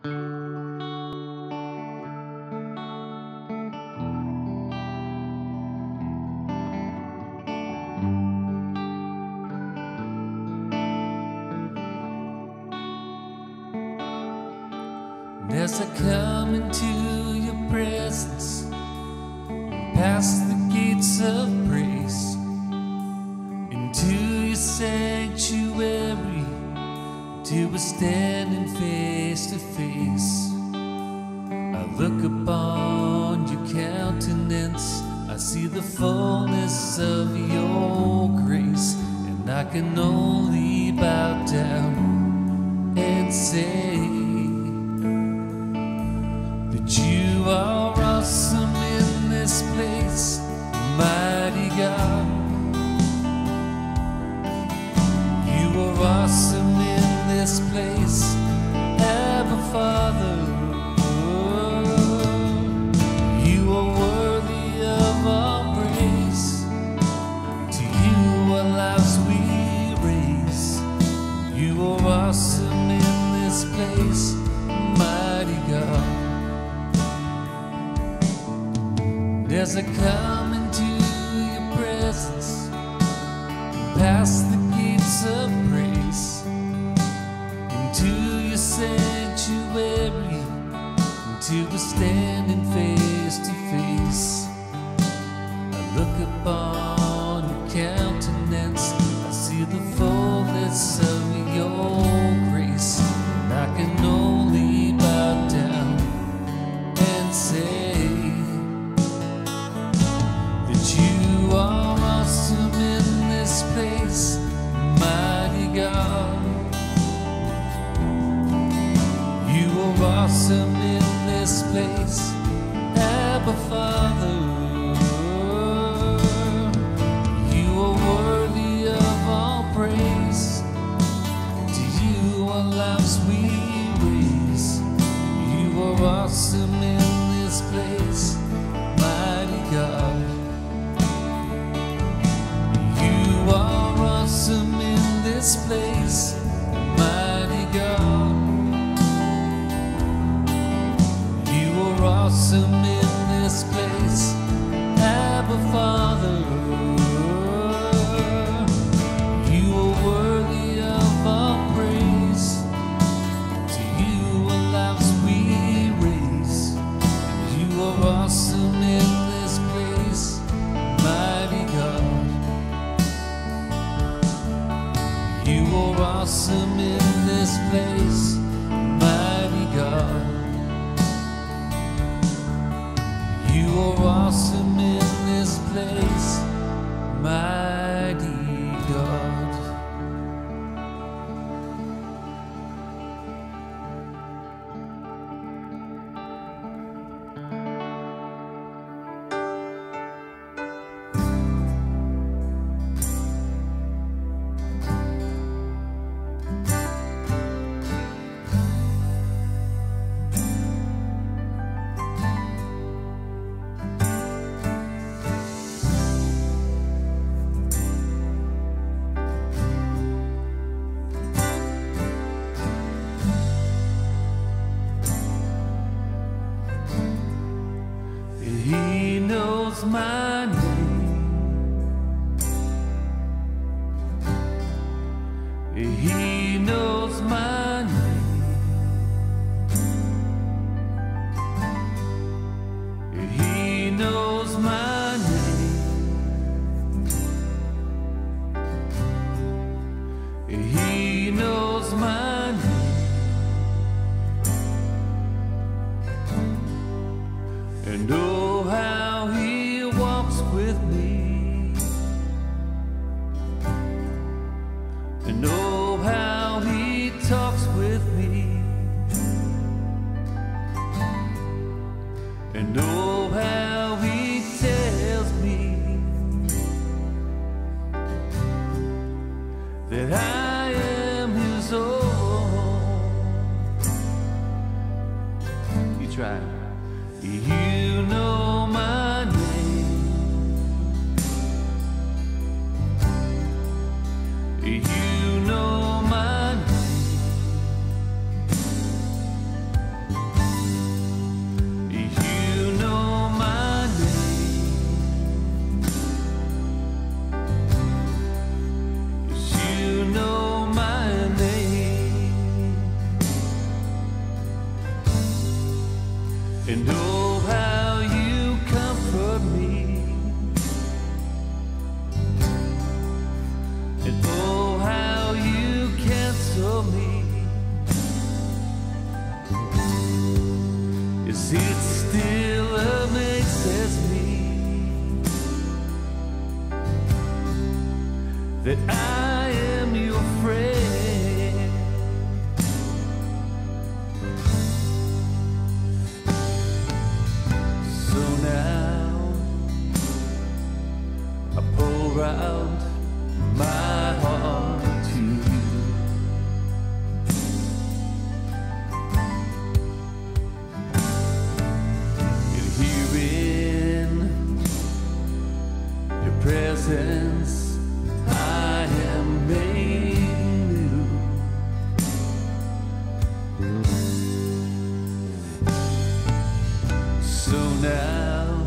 As I come into your presence, past the gates of praise, into your sanctuary, till we're standing face to face. I look upon your countenance, I see the fullness of your grace, and I can only bow down and say that you are awesome in this place, mighty God. You are awesome in this place, Abba Father. You are worthy of our praise. To you our lives we raise. You are awesome in this place, mighty God. As I come into your presence, past the gates of praise, into your sanctuary, until we're standing face to face. I look upon your countenance, I see the fullness of your grace, and I can only bow down and say you are awesome in this place, mighty God. You are awesome in this place, Abba Father. You are worthy of all praise. To you our lives we raise. You are awesome in this place, mighty God. You are awesome in this place, mighty God. You are awesome in this place, Abba Father. You are worthy of our praise. To you our lives we raise. You are awesome in this place, mighty God. You are awesome in this place, mighty God. You are awesome in this place, mighty God. He knows my name. He knows my name. He knows my name. He knows my name. And oh, how he walks with me. And oh, how he talks with me. And oh, how he tells me that I am his own. You try. You know my name. You know my name. that I am your friend. So now I pour out my heart to you. And here in your presence I am made new. So now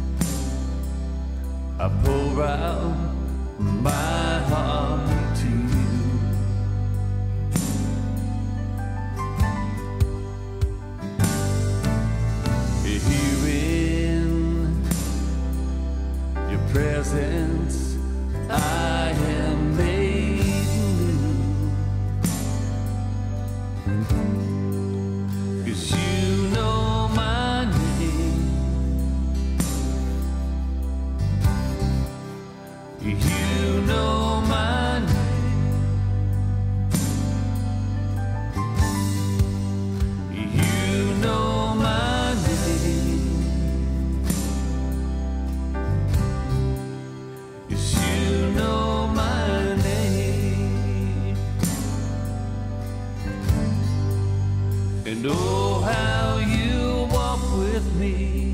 I pour out my heart to you. Here in your presence I am made new. 'Cause you know my name. You know my name. You know my name. Yes, you know my name. And oh, how you walk with me.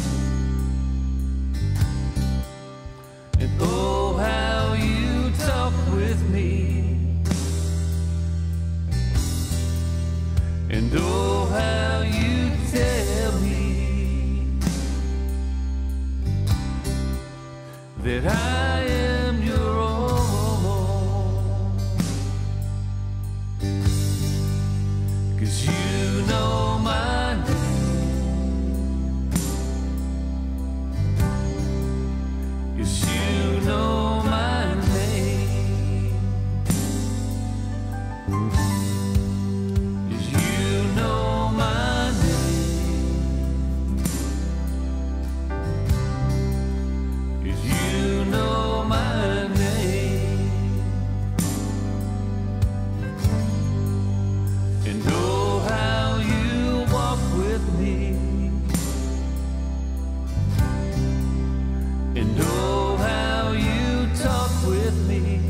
And oh, how you talk with me. And oh, how you tell me that I am your own. 'Cause you know my name. Yes, you know my name. Yes, you know my name. Yes, you know my name. And oh, how you walk with me. And oh, how you talk with me.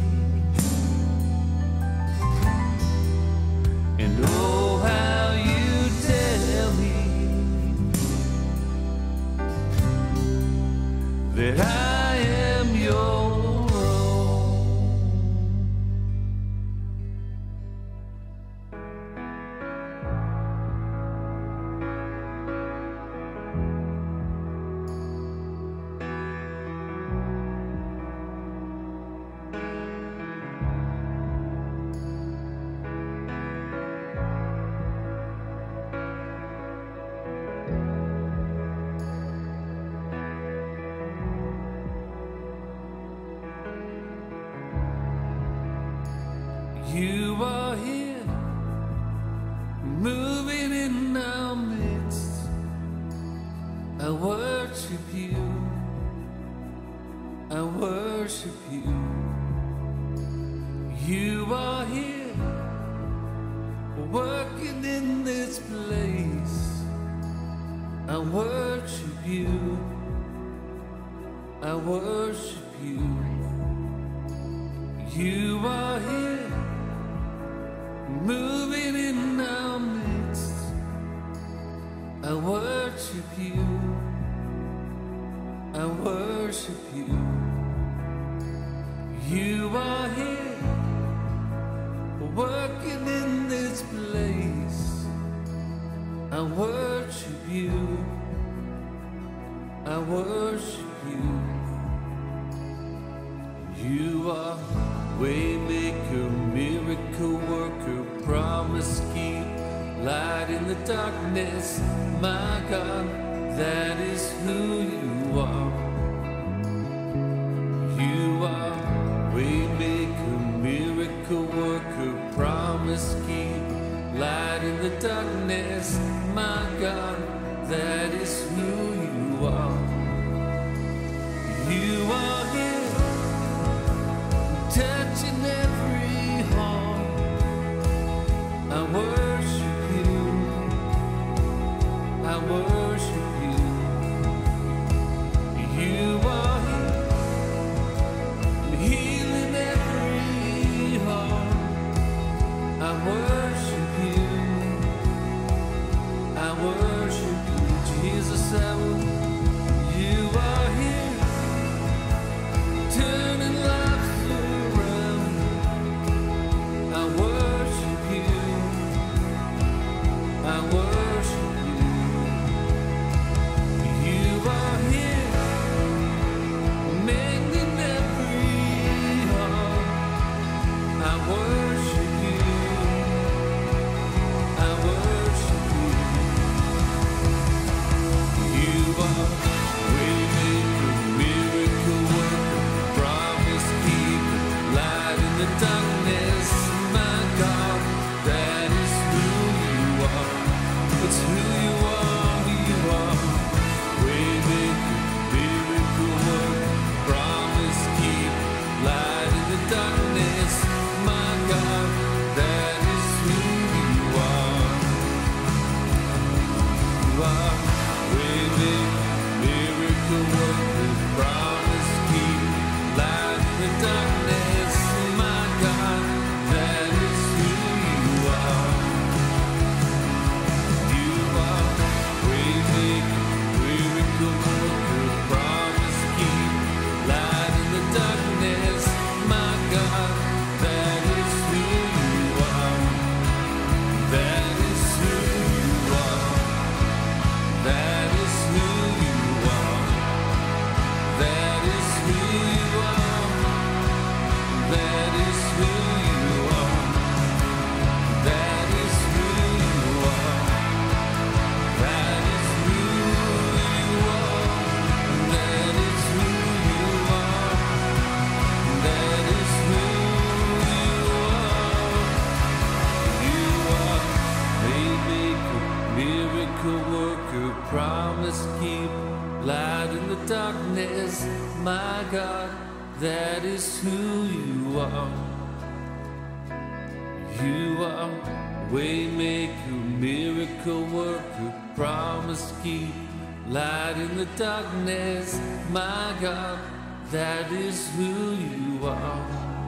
And oh, how you tell me that I am your own. You are here, moving in our midst. I worship you. I worship you. You are here, working in this place. I worship you. I worship you. You are here, moving in our midst. I worship you. I worship you. You are here, working in this place. I worship you. I worship you. You are waymaker, miracle worker, promise keep, light in the darkness. My God, that is who you are. You are waymaker, miracle worker, promise keep, light in the darkness. My God, that is who you are. You are here. worship you. I worship you, Jesus. You are here, turning lives around. I worship you. I worship you. You are here, mending every heart. I worship you. I worship you. You are waymaker, miracle worker, promise keeper, light in the darkness. My God, that is who you are. It's who you are. You are waymaker, miracle worker, promise keeper, light in the darkness. My God, that is who you are. You are waymaker, miracle worker, promise keeper, light in the darkness. My God, that is who you are. You are waymaker, miracle worker, promise keeper, light in the darkness. My God, that is who you are. That is who you are. That is who you are. That is who you are. That is who you are. That is who you are. That is who you are. That is who you are. That is who you are. You are waymaker, miracle worker, promise keeper, light in the darkness. My God, that is who you are. You are waymaker, miracle worker, promise keeper, light in the darkness. My God, that is who you are.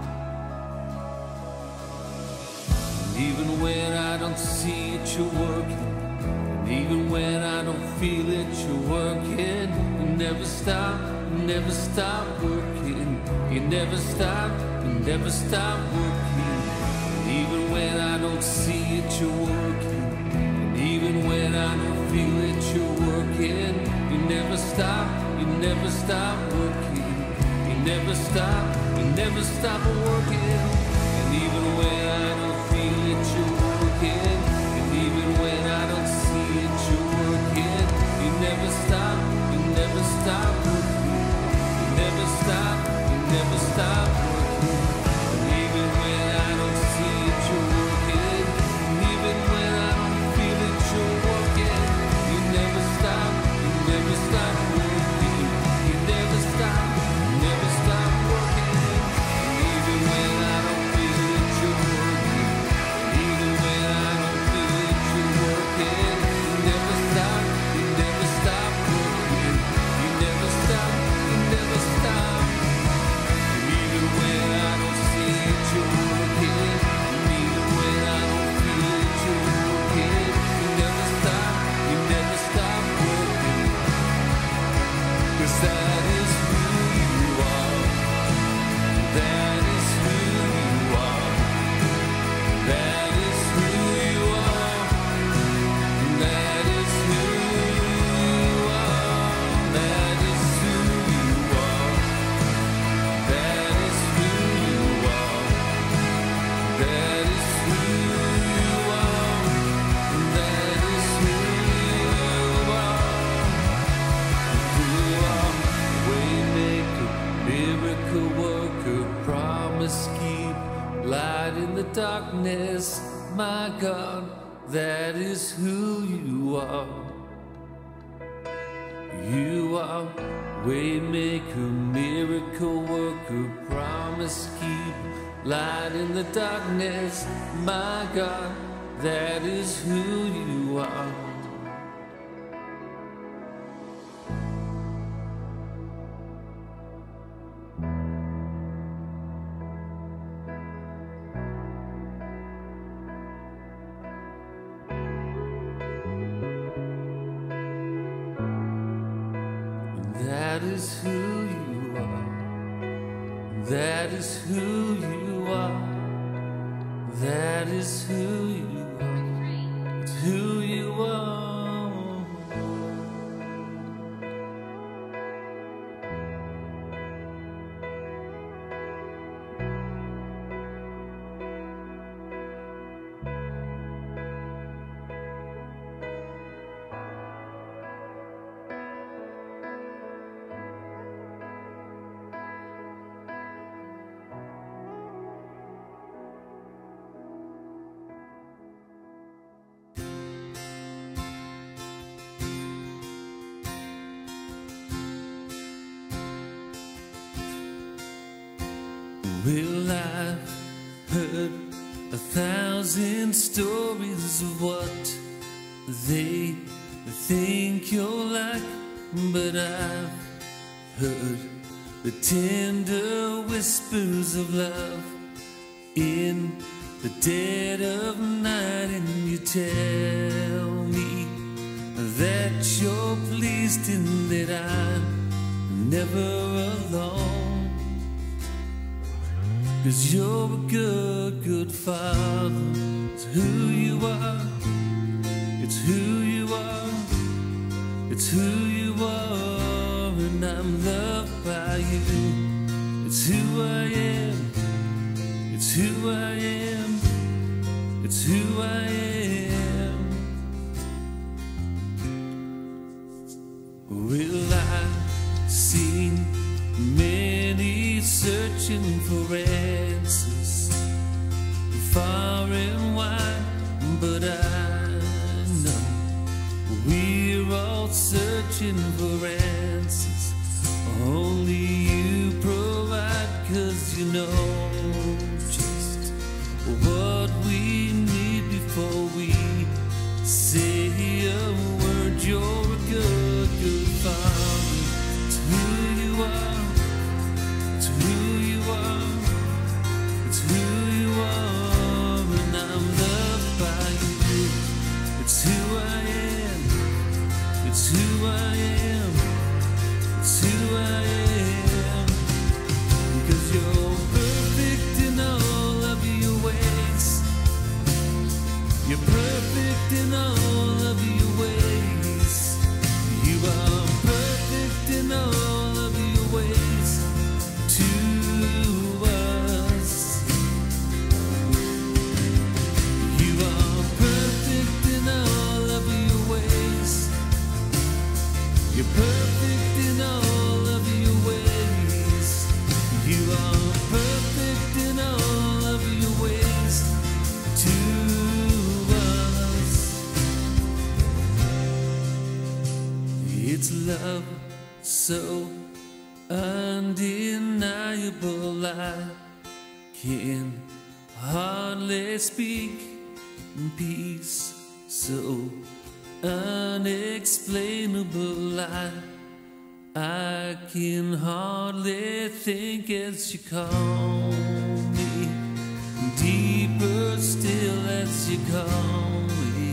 And even when I don't see it, you're working. And even when I don't feel it, you're working. You never stop working. You never stop working. And even when I don't see it, you're working. And even when I don't feel it, you're working. You never stop working. You never stop working. And even when I don't feel it, you're working. And even when I don't see it, you're working. You never stop working. You never stop working. And even when I don't see it, you're working. And even when I don't feel it, you're working. You never stop working. You never stop working. And even when I don't feel it, you're working. And even when I don't feel it, you're working. You never stop working. You never stop. And even when I don't see it, you're working. And even when I don't feel it, you're working. You never stop working. 'Cause that is who you are. That is who you are. That is who you are. That is who you are. That is who you are. That is who you are. That is who you are. That is who you are. You are waymaker, miracle worker, promise keep, light in the darkness. My God, that is who you are. You are waymaker, miracle worker, promise keep, light in the darkness. My God, that is who you are. That is who you are. That is who you are. That is who you are. It's who you are. Well, I've heard 1,000 stories of what they think you're like, but I've heard the tender whispers of love in the dead of night, and you tell me that you're pleased and that I'm never alone. 'Cause you're a good, good father. It's who you are. It's who you are. It's who you are. And I'm loved by you. It's who I am. It's who I am. It's who I am. Well, I've seen many searching for answers far and wide, but I know we're all searching for answers only you provide, 'cause you know just what we need before we say a word. You're a good, good father. It's who you are. It's who you are, it's who you are, and I'm loved by you. It's who I am, it's who I am, it's who I am. Because you're perfect in all of your ways. You're perfect in all of your ways. You are perfect in all of your ways. To us, you are perfect in all of your ways. You're perfect in all of your ways. You are perfect in all of your ways to us. It's love so undeniable, I can hardly speak. Peace so unexplainable, I can hardly think as you call me. Deeper still as you call me.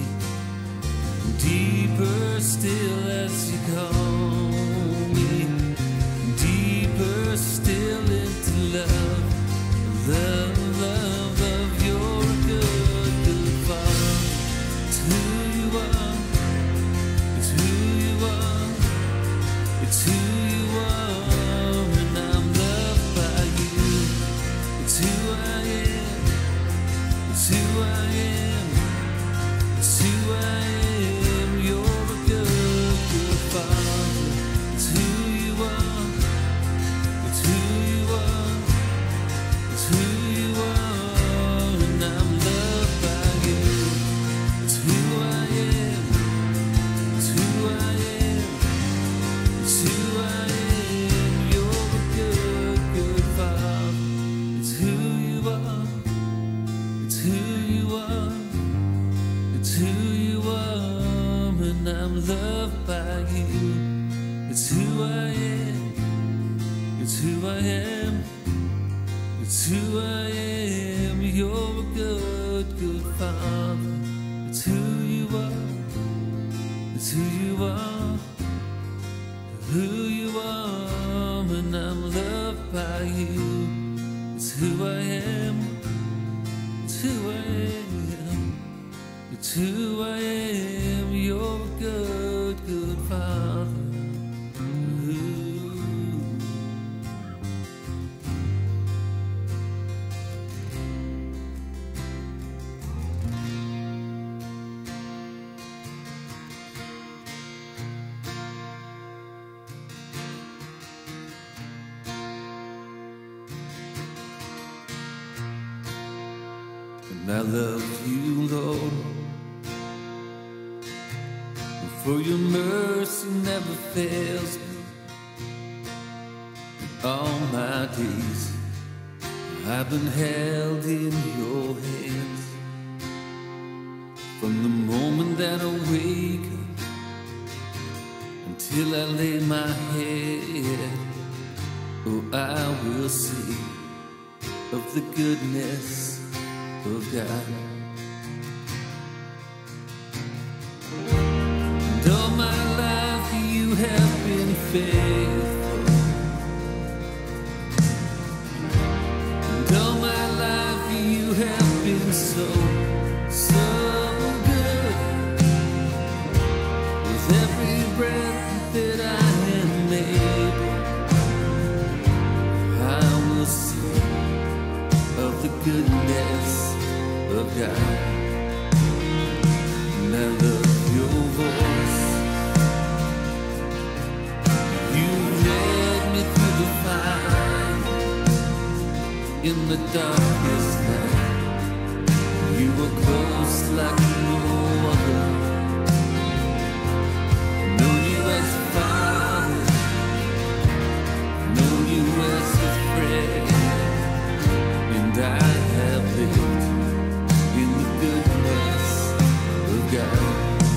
Deeper still as you call me. Deeper still into love, love, love, love. You're a good, good father. It's who you are. It's who you are. It's who you are, and I'm loved by you. It's who I am. It's who I am. It's who I am. You're a good, good father. It's who you are. It's who you are. It's who you are, and I'm loved by you. It's who I am. It's who I am. It's who I am. You're a good, good father. It's who you are. It's who you are. It's who you are, and I'm loved by you. It's who I am. It's who I am. It's who I am. You're a good, good father. It's who you are. It's who you are. Who you are. It's who I am. It's who I am. You're a good, good Father. And I love you, Lord, and for your mercy never fails me. And all my days I've been held in your hands. From the moment that I wake up until I lay my head, oh, I will sing of the goodness of God. And all my life you have been faithful. And all my life you have been so, so good. With every breath that I am able, I will sing of the goodness of God. And I love your voice. You led me through the fire in the darkest night. You were close like no other. Known you as a father, known you as a friend, and I have lived in the goodness of God.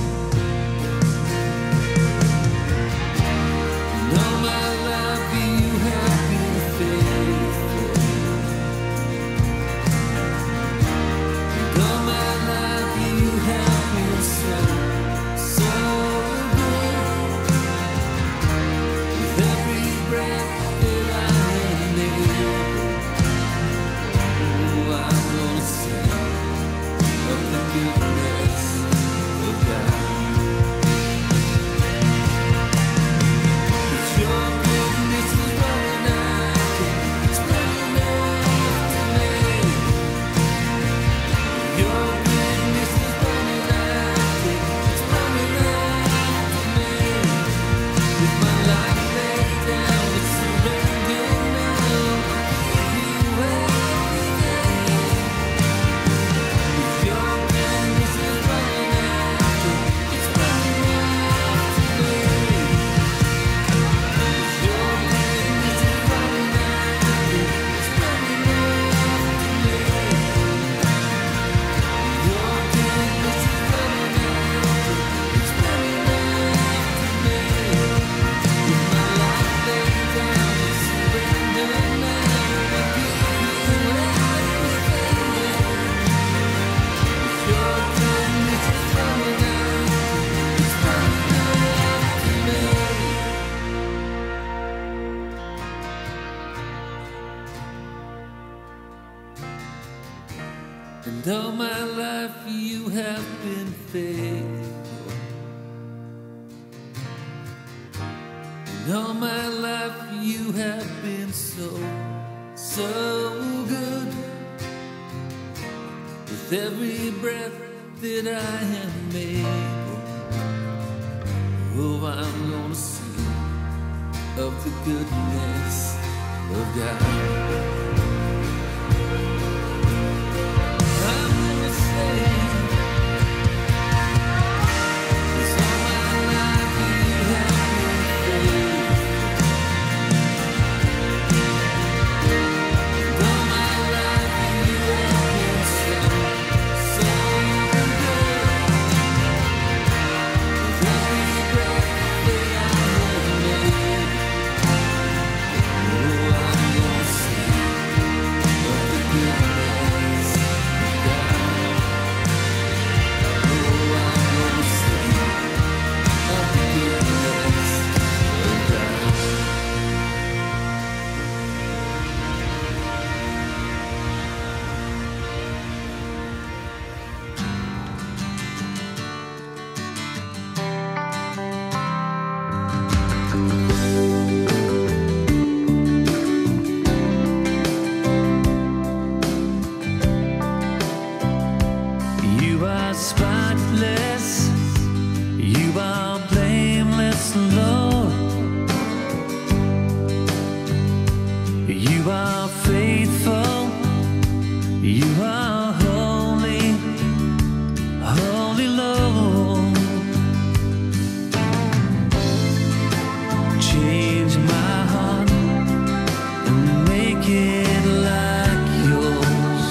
And all my life you have been faithful. And all my life you have been so, so good. With every breath that I am able, oh, I'm gonna sing of the goodness of God. It's your goodness is running after, it's running after me. Your goodness is running after, it's running after me. With my life laid down, it's surrendered now. You everything. Your goodness is running after, it's running after me. Your goodness is running after, it's running after me. Your goodness is running after, it's running after me. With my life laid down, it's surrendered now. I give you everything. Your goodness is running after, it's running after me. And all my life you have been faithful. And all my life you have been so, so good. With every breath that I am able, oh, I'm gonna sing of the goodness of God. I'm gonna sing, 'cause all my life you have been faithful. And all my life you have been so, so good. With every breath that I have made, oh, I'm gonna sing You are spotless, you are blameless, Lord. You are faithful, you are holy, holy Lord. Change my heart and make it like yours.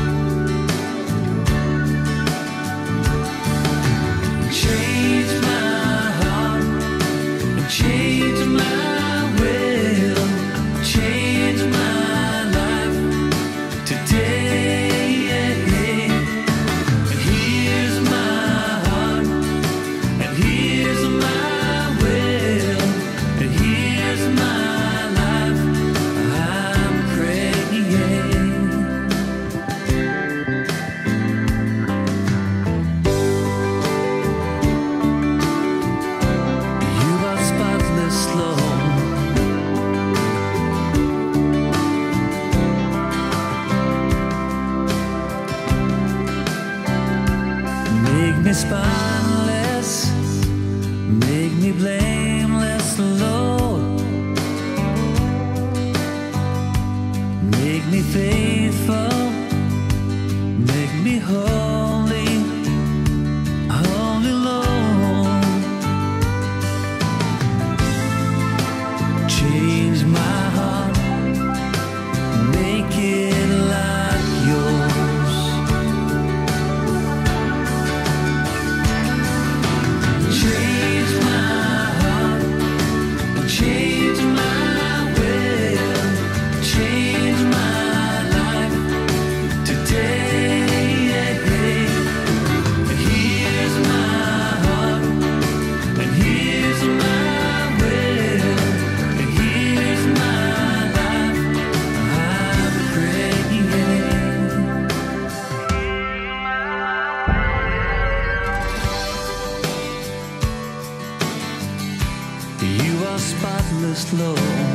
Change my heart and change my will. Change my life today. And here's my heart and here's my will and here's my life. I'm praying. You are spotless, Lord. Make me spotless, make me blameless, Lord. Make me faithful, make me holy, holy Lord. Change my heart, make it like yours. Change my heart, change my will, change my life today. And here's my heart, and here's my will, and here's my life. I'm praying. You are spotless, Lord.